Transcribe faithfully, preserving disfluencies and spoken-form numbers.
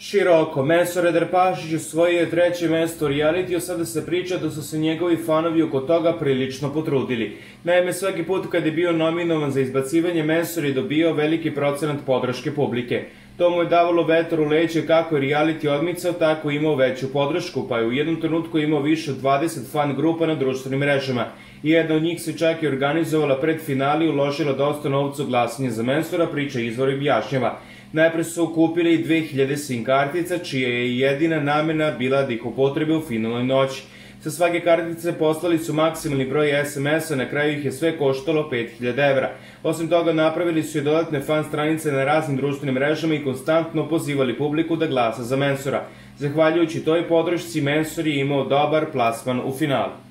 Široko, Mensur Ederpašić osvojio je treće mesto u realitiju, sada se priča da su se njegovi fanovi oko toga prilično potrudili. Naime, svaki put kad je bio nominovan za izbacivanje, Mensur je dobio veliki procenat podrške publike. To mu je davalo vetar u leđe kako je reality odmicao, tako imao veću podršku, pa je u jednom trenutku imao više od dvadeset fan grupa na društvenim mrežama. I jedna od njih se čak i organizovala pred finali i uložila dosta novca u glasanje za Mensura, priča izvor i objašnjava. Najpre su kupili dve hiljade sim kartica, čija je jedina namena bila da ih upotrebe u finalnoj noći. Sa svake kartice poslali su maksimalni broj es em es-a, na kraju ih je sve koštalo pet hiljada evra. Osim toga, napravili su i dodatne fan stranice na raznim društvenim mrežama i konstantno pozivali publiku da glasa za Mensura. Zahvaljujući toj podršci, Mensur je imao dobar plasman u finalu.